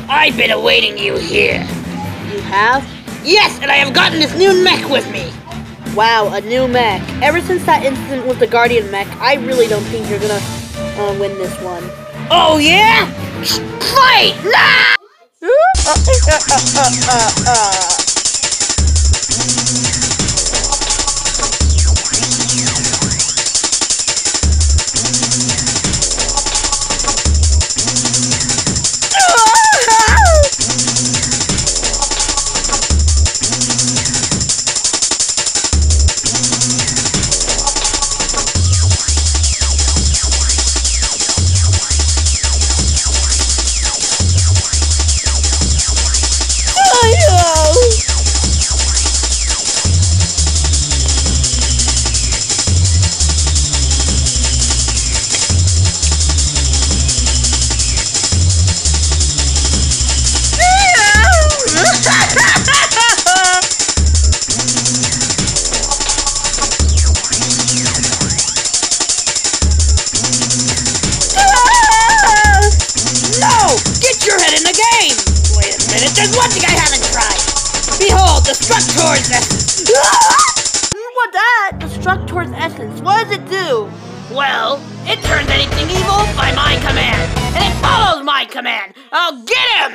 I've been awaiting you here. You have? Yes, and I have gotten this new mech with me. Wow, a new mech. Ever since that incident with the Guardian mech, I really don't think you're gonna win this one. Oh yeah? Fight! No! There's one thing I haven't tried. Behold, Destructor's Essence. What that? Destructor's Essence. What does it do? Well, it turns anything evil by my command, and it follows my command. I'll get him!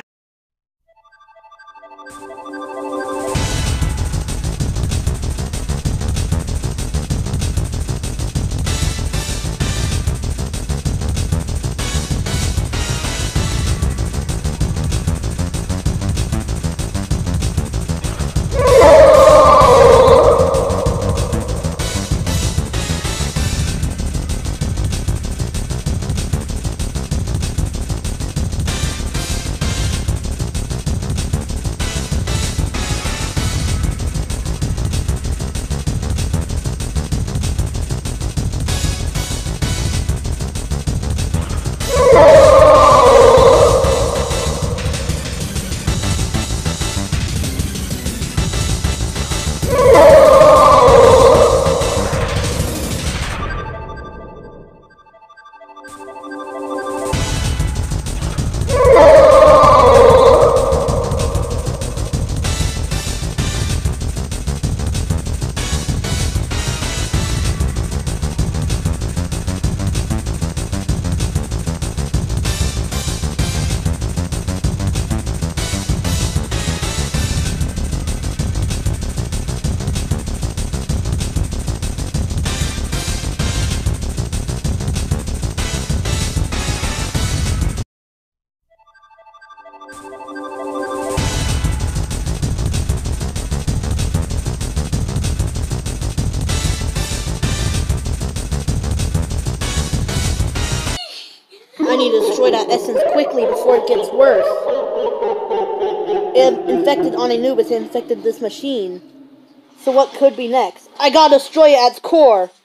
I need to destroy that essence quickly before it gets worse. It infected on Anubis, it infected this machine. So what could be next? I gotta destroy it at its core.